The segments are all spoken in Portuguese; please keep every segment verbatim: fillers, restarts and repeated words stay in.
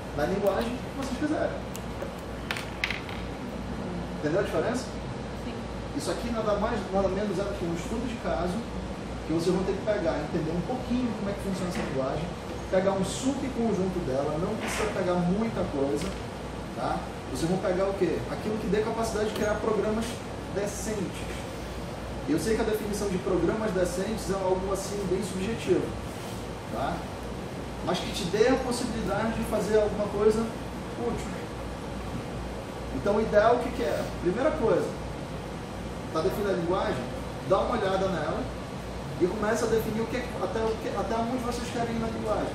na linguagem que vocês quiserem. Entendeu a diferença? Sim. Isso aqui nada mais, nada menos é do que um estudo de caso que vocês vão ter que pegar, entender um pouquinho como é que funciona essa linguagem, pegar um subconjunto dela, não precisa pegar muita coisa, tá? Vocês vão pegar o quê? Aquilo que dê capacidade de criar programas decentes. Eu sei que a definição de programas decentes é algo assim bem subjetivo, tá? Mas que te dê a possibilidade de fazer alguma coisa útil. Então o ideal o que, que é? Primeira coisa, está definida a linguagem, dá uma olhada nela e começa a definir o que, até, o que, até onde vocês querem ir na linguagem.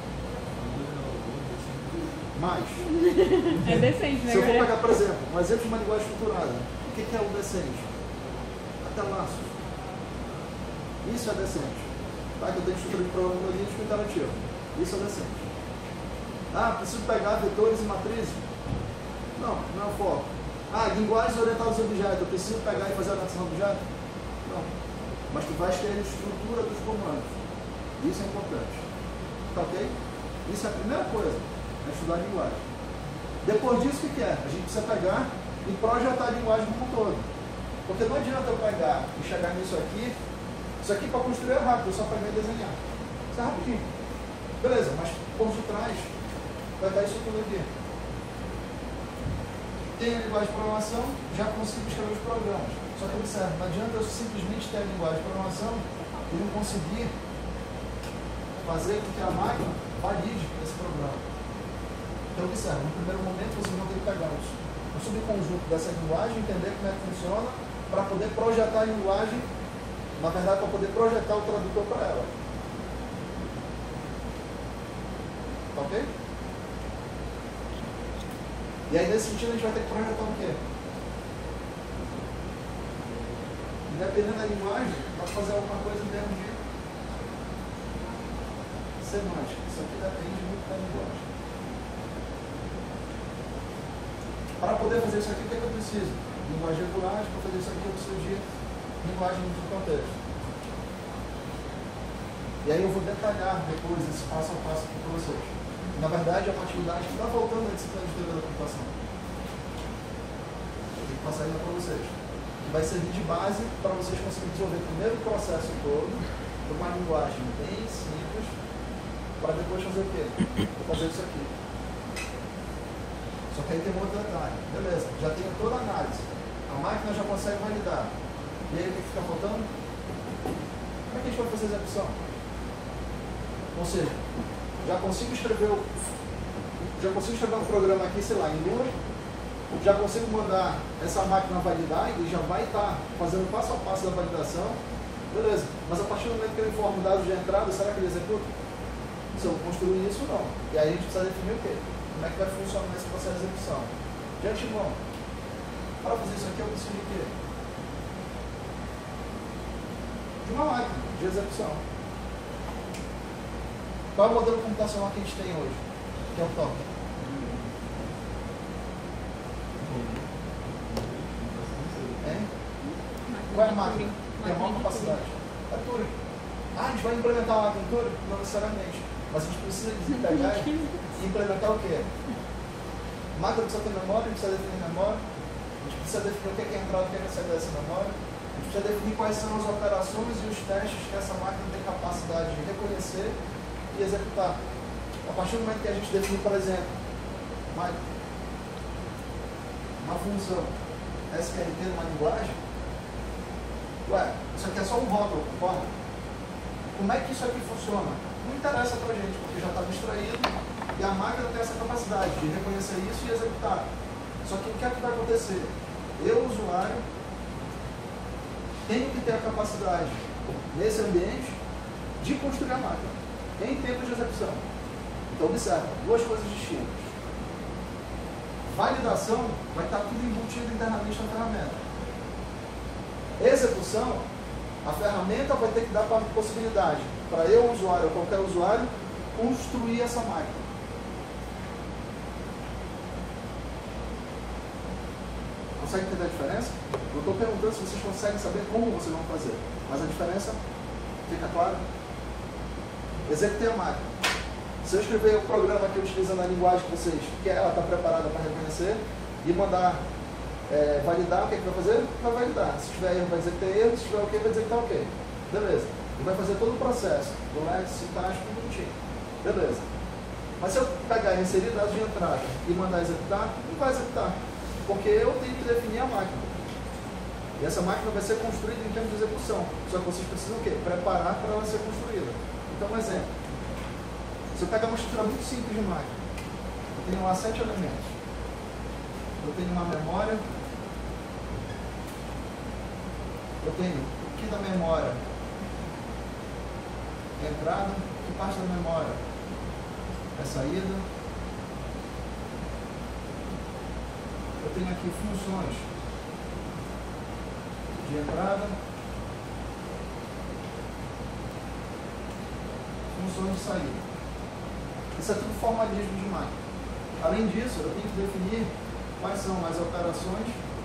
Mais. É decente, né? Se eu for pegar, por exemplo, um exemplo de uma linguagem estruturada, o que, que é o decente? Até laços. Isso é decente. Tá? Que eu tenho estrutura de programa logístico interativo. Isso é decente. Ah, preciso pegar vetores e matrizes? Não, não é o foco. Ah, linguagens orientadas a objetos. Eu preciso pegar e fazer a anotação do objeto? Não. Mas tu vais ter a estrutura dos comandos. Isso é importante. Tá ok? Isso é a primeira coisa. É estudar a linguagem. Depois disso, o que é? A gente precisa pegar e projetar a linguagem como um todo. Porque não adianta eu pegar e chegar nisso aqui. Isso aqui para construir é rápido, eu só pegar e desenhar. Isso é rapidinho. Beleza, mas por detrás vai dar isso tudo aqui. Tem a linguagem de programação, já consigo escrever os programas. Só que observe, não adianta eu simplesmente ter a linguagem de programação e não conseguir fazer com que a máquina valide esse programa. Então observe, no primeiro momento vocês vão ter que pegar um subconjunto dessa linguagem, entender como é que funciona, para poder projetar a linguagem, na verdade, para poder projetar o tradutor para ela. Tá ok? E aí, nesse sentido, a gente vai ter que projetar o quê? Dependendo da linguagem, pode fazer alguma coisa em termos de semântica. Isso aqui depende muito da linguagem. Para poder fazer isso aqui, o que, é que eu preciso? Linguagem regular. Para fazer isso aqui, eu preciso de linguagem de contexto. E aí eu vou detalhar depois esse passo a passo aqui para vocês. Na verdade, é uma atividade que está faltando na disciplina de teoria da computação. Eu tenho que passar ainda para vocês. Que vai servir de base para vocês conseguirem desenvolver primeiro o processo todo, por uma linguagem bem simples, para depois fazer o quê? Vou fazer isso aqui. Só que aí tem um outro detalhe. Beleza, já tenho toda a análise. A máquina já consegue validar. E aí o que fica faltando? Como é que a gente vai fazer a execução? Ou seja, já consigo escrever o, já consigo escrever um programa aqui, sei lá, em Lua, já consigo mandar essa máquina validar e já vai estar fazendo passo a passo da validação. Beleza, mas a partir do momento que eu informo o dado de entrada, será que ele executa? Se eu construir isso, não. E aí a gente precisa definir o quê? Como é que vai funcionar esse processo de execução? De antemão, para fazer isso aqui eu preciso de quê? De uma máquina de execução. Qual é o modelo computacional que a gente tem hoje? Que é o top. Hein? Qual é a máquina? Tem a maior capacidade? É Turing. Ah, a gente vai implementar a máquina Turing? Não necessariamente. Mas a gente precisa pegar e implementar o quê? A máquina precisa ter memória, a gente precisa definir memória, a gente precisa definir o que é entrada e o que é saída dessa memória, a gente precisa definir quais são as operações e os testes que essa máquina tem capacidade de reconhecer e executar. A partir do momento que a gente define, por exemplo, uma, uma função S Q L T numa linguagem, ué, isso aqui é só um rótulo, concorda? Como é que isso aqui funciona? Não interessa pra gente, porque já está abstraído e a máquina tem essa capacidade de reconhecer isso e executar. Só que o que é que vai acontecer? Eu, usuário, tenho que ter a capacidade, nesse ambiente, de construir a máquina em tempo de execução. Então, observa, duas coisas distintas. Validação vai estar tudo embutido internamente na ferramenta. Execução, a ferramenta vai ter que dar a possibilidade para eu, usuário, ou qualquer usuário, construir essa máquina. Consegue entender a diferença? Eu estou perguntando se vocês conseguem saber como vocês vão fazer. Mas a diferença fica clara? Executei a máquina. Se eu escrever o programa que utiliza na linguagem que vocês, que ela está preparada para reconhecer, e mandar é, validar, o que, é que vai fazer? Vai validar. Se tiver erro, vai dizer que tem erro, se tiver ok, vai dizer que está ok. Beleza. E vai fazer todo o processo, do léxico, sintático, tudo bonitinho. Beleza. Mas se eu pegar e inserir dados de entrada e mandar executar, não vai executar. Porque eu tenho que definir a máquina. E essa máquina vai ser construída em termos de execução. Só que vocês precisam o quê? Preparar para ela ser construída. Então, um exemplo. Se eu pegar uma estrutura muito simples de máquina, eu tenho lá sete elementos. Eu tenho uma memória. Eu tenho o que da memória? Entrada. Que parte da memória? É saída. Eu tenho aqui funções de entrada, funções de saída. Isso é tudo formalismo de máquina. Além disso, eu tenho que definir quais são as operações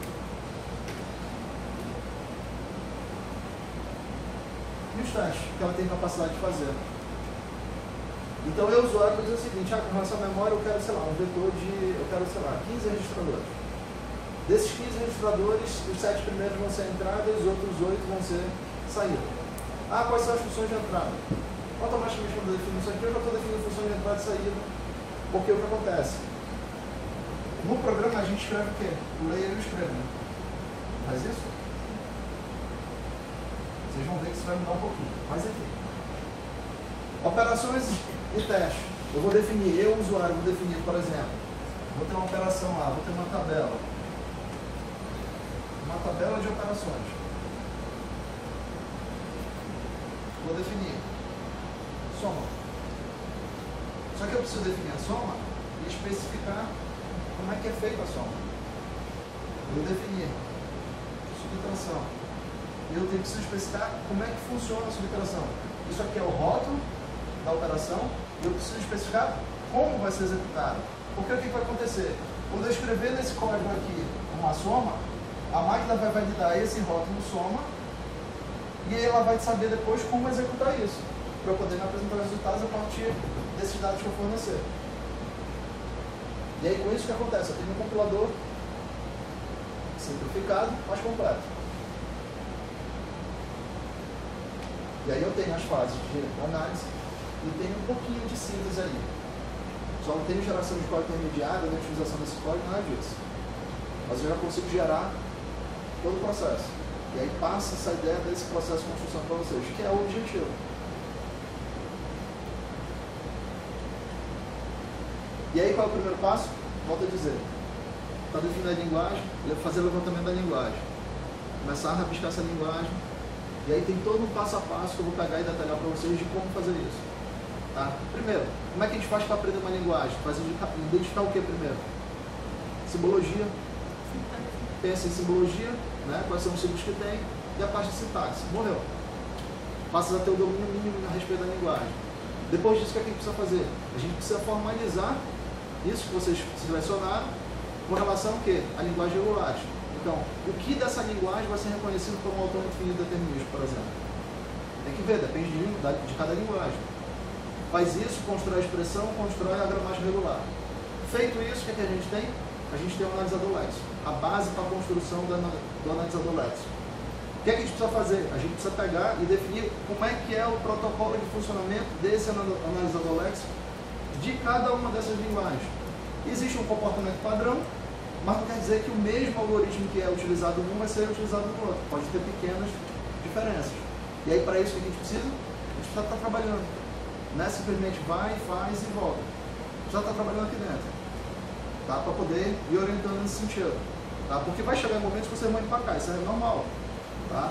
e os testes que ela tem capacidade de fazer. Então, eu, usuário, vou dizer o seguinte: ah, com relação à memória, eu quero, sei lá, um vetor de, eu quero, sei lá, quinze registradores. Desses quinze registradores, os sete primeiros vão ser entrada e os outros oito vão ser saída. Ah, quais são as funções de entrada? Automaticamente, quando eu defino isso aqui, eu já estou definindo funções de entrada e saída. Porque o que acontece? No programa, a gente escreve o quê? O layer eu escrevo, né? Faz isso? Vocês vão ver que isso vai mudar um pouquinho. Mas enfim. Operações e teste. Eu vou definir, eu, usuário, vou definir, por exemplo, vou ter uma operação lá, vou ter uma tabela. Uma tabela de operações. Vou definir soma. Só que eu preciso definir a soma e especificar como é que é feita a soma. Eu vou definir subtração. E eu tenho que especificar como é que funciona a subtração. Isso aqui é o rótulo da operação e eu preciso especificar como vai ser executado. Porque o que vai acontecer? Quando eu escrever nesse código aqui uma soma, a máquina vai validar esse rótulo soma e ela vai saber depois como executar isso, para eu poder me apresentar os resultados a partir desses dados que eu fornecer. E aí, com isso, o que acontece? Eu tenho um compilador simplificado, mais completo. E aí eu tenho as fases de análise e tenho um pouquinho de síntese ali. Só não tenho geração de código intermediário, nem utilização desse código, nada disso. Mas eu já consigo gerar todo o processo. E aí passa essa ideia desse processo de construção para vocês, que é o objetivo. E aí qual é o primeiro passo? Volto a dizer. Está definindo a linguagem, fazer o levantamento da linguagem. Começar a rabiscar essa linguagem. E aí tem todo um passo a passo que eu vou pegar e detalhar para vocês de como fazer isso. Tá? Primeiro, como é que a gente faz para aprender uma linguagem? Faz identificar o que primeiro? Simbologia. Pensa em simbologia, né? Quais são os símbolos que tem, e a parte de sintaxe. Morreu. Passas a ter o domínio mínimo a respeito da linguagem. Depois disso, o que, é que a gente precisa fazer? A gente precisa formalizar isso que vocês selecionaram com relação ao quê? A linguagem regular. Então, o que dessa linguagem vai ser reconhecido como um autônomo definido determinismo, por exemplo? Tem que ver, depende de, de cada linguagem. Faz isso, constrói a expressão, constrói a gramática regular. Feito isso, o que, é que a gente tem? A gente tem o analisador léxico, a base para a construção do analisador léxico. O que, é que a gente precisa fazer? A gente precisa pegar e definir como é que é o protocolo de funcionamento desse analisador léxico de cada uma dessas linguagens. Existe um comportamento padrão, mas não quer dizer que o mesmo algoritmo que é utilizado num vai ser utilizado no outro. Pode ter pequenas diferenças. E aí, para isso, o que a gente precisa? A gente precisa estar trabalhando. Não é simplesmente vai, faz e volta. Já está trabalhando aqui dentro. Tá? Para poder ir orientando nesse sentido. Tá? Porque vai chegar momentos que vocês vão empacar, isso é normal. Tá?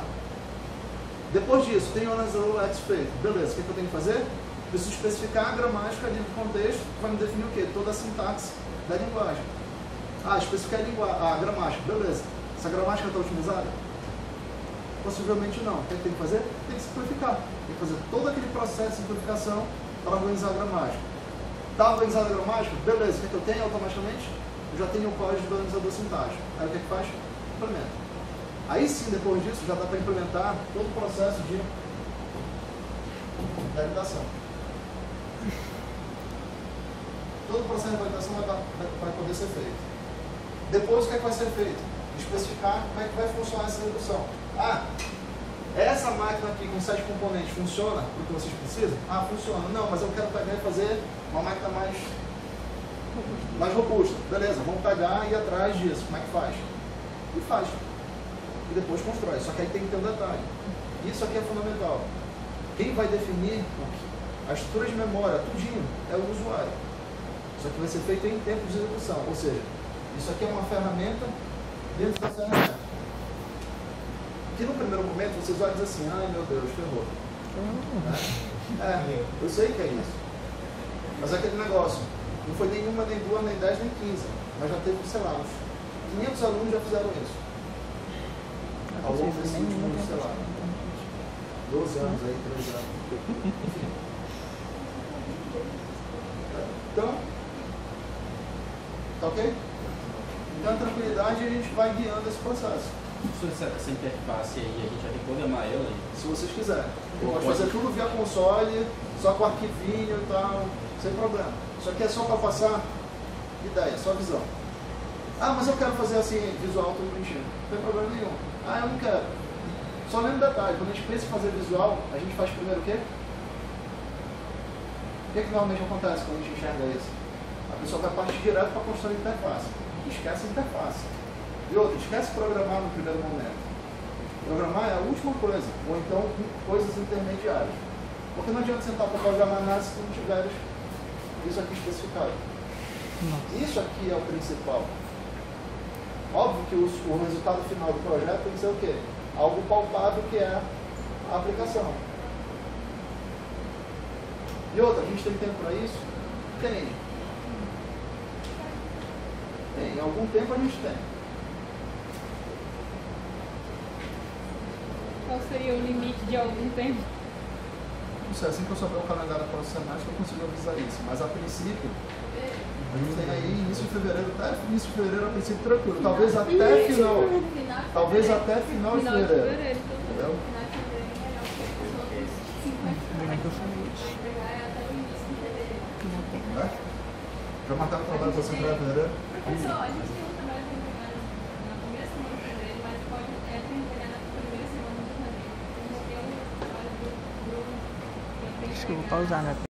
Depois disso, tem o analisador léxico feito. Beleza, o que, é que eu tenho que fazer? Preciso especificar a gramática ali do contexto, que vai me definir o quê? Toda a sintaxe da linguagem. Ah, especificar a, lingu... a gramática. Beleza. Essa gramática está otimizada? Possivelmente não. O que, é que tem que fazer? Tem que simplificar. Tem que fazer todo aquele processo de simplificação para organizar a gramática. Está organizada a gramática? Beleza. O que, é que eu tenho automaticamente? Eu já tenho o código do organizador sintático. Aí o que, é que faz? Implementa. Aí sim, depois disso, já dá para implementar todo o processo de validação. todo o processo de validação vai, dar, vai poder ser feito. Depois, o que é que vai ser feito? Especificar como é que vai funcionar essa execução. Ah, essa máquina aqui com sete componentes funciona para o que vocês precisam? Ah, funciona. Não, mas eu quero pegar e fazer uma máquina mais, mais robusta. Beleza, vamos pegar e ir atrás disso. Como é que faz? E faz. E depois constrói. Só que aí tem que ter um detalhe. Isso aqui é fundamental. Quem vai definir a estrutura de memória, tudinho, é o usuário. Isso aqui vai ser feito em tempo de execução. Ou seja, isso aqui é uma ferramenta dentro da ferramenta. Que no primeiro momento vocês olham e dizem assim, ai meu Deus, ferrou. Uhum. É, eu sei que é isso. Mas é aquele negócio, não foi nenhuma, nem duas, nem dez, nem quinze. Mas já teve, sei lá, uns quinhentos alunos já fizeram isso. Ao longo desses últimos, sei lá, doze anos aí, treze anos. Enfim. Então, tá ok? Então a tranquilidade a gente vai guiando esse processo. Essa, essa interface aí, a gente vai ter que programar ela aí. Se vocês quiserem. Pode fazer tudo via console, só com arquivinho e tal, sem problema. Isso aqui é só para passar ideia, só visão. Ah, mas eu quero fazer assim, visual tudo bonitinho. Não tem problema nenhum. Ah, eu não quero. Só lembra um detalhe, quando a gente pensa em fazer visual, a gente faz primeiro o quê? O que, é que normalmente acontece quando a gente enxerga isso? A pessoa vai partir direto para construir a interface. Esquece a interface. E outra, esquece programar no primeiro momento. Programar é a última coisa, ou então coisas intermediárias. Porque não adianta sentar para programar nada se não tiver isso aqui especificado. Isso aqui é o principal. Óbvio que o, o resultado final do projeto tem que ser o quê? Algo palpável, que é a aplicação. E outra, a gente tem tempo para isso? Tem. Tem. Em algum tempo a gente tem. Qual seria o limite de algum tempo? Não sei, assim que eu souber o calendário profissional, eu consigo avisar isso. Mas a princípio, a gente tem aí início de fevereiro, até início de fevereiro a princípio tranquilo. Talvez até final. Talvez até final de fevereiro. Entendeu? É? Já marcaram o trabalho para você para fevereiro? Professor, a gente tem um trabalho para entregar na primeira semana de fevereiro, mas pode é para entregar na primeira semana de janeiro. A gente tem um trabalho do grupo que tem que Acho que eu vou pausar, né?